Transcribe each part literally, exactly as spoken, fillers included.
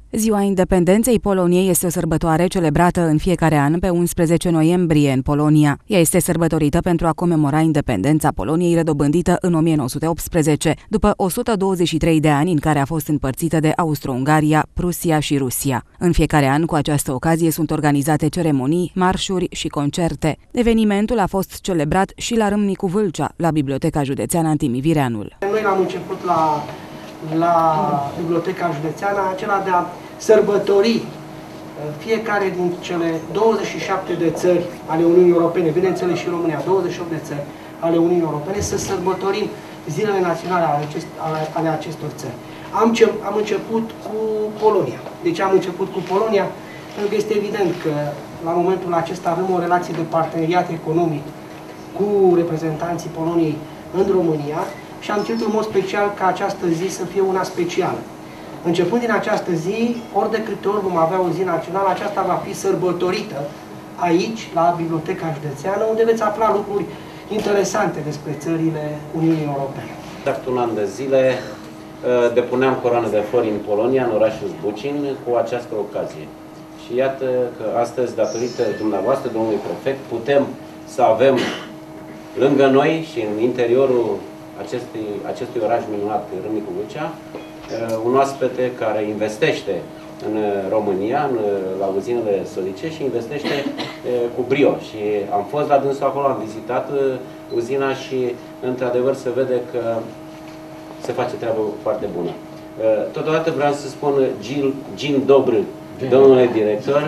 Ziua Independenței Poloniei este o sărbătoare celebrată în fiecare an pe unsprezece noiembrie în Polonia. Ea este sărbătorită pentru a comemora independența Poloniei redobândită în o mie nouă sute optsprezece, după o sută douăzeci și trei de ani în care a fost împărțită de Austro-Ungaria, Prusia și Rusia. În fiecare an, cu această ocazie, sunt organizate ceremonii, marșuri și concerte. Evenimentul a fost celebrat și la Râmnicu Vâlcea, la Biblioteca Județeană Antimi Vireanul. Noi l-am început la la Biblioteca Județeană, acela de a sărbători fiecare din cele douăzeci și șapte de țări ale Uniunii Europene, bineînțeles și România, douăzeci și opt de țări ale Uniunii Europene, să sărbătorim zilele naționale ale, acest, ale, ale acestor țări. Am, ce, am început cu Polonia. De ce am început cu Polonia? Pentru că este evident că la momentul acesta avem o relație de parteneriat economic cu reprezentanții Poloniei în România, și am cerut în mod special ca această zi să fie una specială. Începând din această zi, ori de câte ori vom avea o zi națională, aceasta va fi sărbătorită aici, la Biblioteca Județeană, unde veți afla lucruri interesante despre țările Uniunii Europene. Exact un an de zile depuneam coroane de flori în Polonia, în orașul Zbucin, cu această ocazie. Și iată că astăzi, datorită dumneavoastră, domnului prefect, putem să avem lângă noi și în interiorul Acestui, acestui oraș minunat, Râmnicu Vâlcea, un oaspete care investește în România, în, la uzinele sodice și investește cu brio. Și am fost la dânsul acolo, am vizitat uzina și într-adevăr se vede că se face treabă foarte bună. Totodată vreau să spun Dzień dobry, domnule director.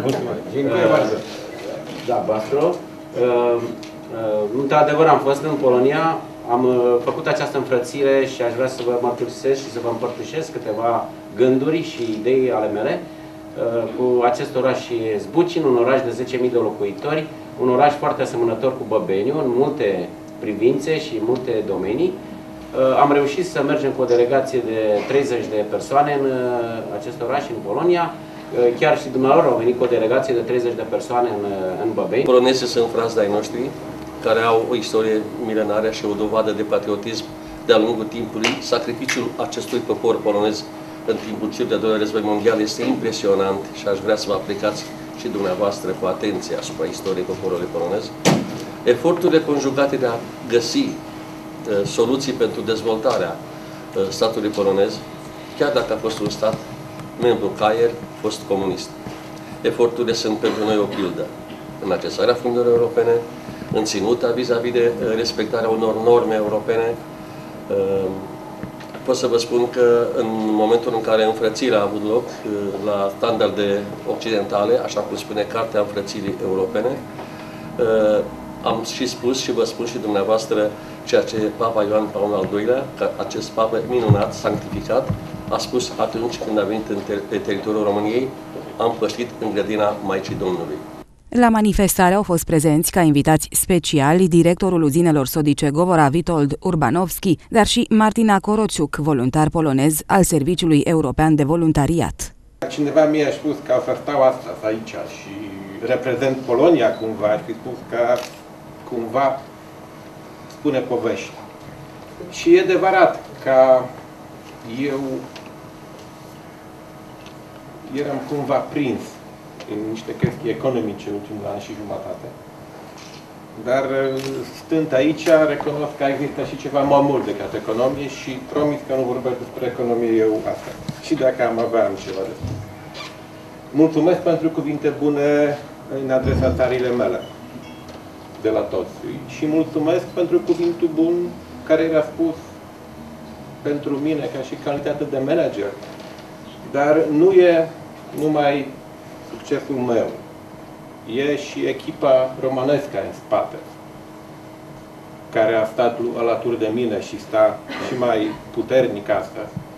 Da, Bastro. Într-adevăr am fost în Polonia. Am făcut această înfrățire și aș vrea să vă mărturisesc și să vă împărtășesc câteva gânduri și idei ale mele cu acest oraș Zbucin, un oraș de zece mii de locuitori, un oraș foarte asemănător cu Băbeniu în multe privințe și în multe domenii. Am reușit să mergem cu o delegație de treizeci de persoane în acest oraș, în Polonia. Chiar și dumneavoastră au venit cu o delegație de treizeci de persoane în, în Băbeni. Polonezii sunt frați de-ai noștri, care au o istorie milenară și o dovadă de patriotism de-a lungul timpului. Sacrificiul acestui popor polonez în timpul celui de-al doilea război mondial este impresionant și aș vrea să vă aplicați și dumneavoastră cu atenție asupra istoriei poporului polonez. Eforturile conjugate de a găsi uh, soluții pentru dezvoltarea uh, statului polonez, chiar dacă a fost un stat membru caier, fost comunist. Eforturile sunt pentru noi o pildă în accesarea fondurilor europene, în ținuta vis-a-vis de respectarea unor norme europene. Pot să vă spun că în momentul în care înfrățirea a avut loc la standarde occidentale, așa cum spune Cartea Înfrățirii Europene, am și spus și vă spun și dumneavoastră ceea ce Papa Ioan Paul al doilea, că acest papă minunat, sanctificat, a spus atunci când a venit pe teritoriul României, am pășit în grădina Maicii Domnului. La manifestare au fost prezenți ca invitați speciali directorul uzinelor sodice Govora Witold Urbanowski, dar și Martina Korociuk, voluntar polonez al Serviciului European de Voluntariat. Cineva mi-a spus că o să stau astăzi aici și reprezent Polonia cumva, aș fi spus că cumva spune povești. Și e adevărat că eu eram cumva prins în niște chestii economice în ultimul an și jumătate. Dar stând aici, recunosc că există și ceva mai mult decât economie și promit că nu vorbesc despre economie eu asta. Și dacă am avea am ceva de spus. Mulțumesc pentru cuvinte bune în adresa țările mele, de la toți. Și mulțumesc pentru cuvintul bun care era spus pentru mine ca și calitate de manager. Dar nu e numai succesul meu. E și echipa românescă în spate, care a stat alături de mine și sta și mai puternic astăzi.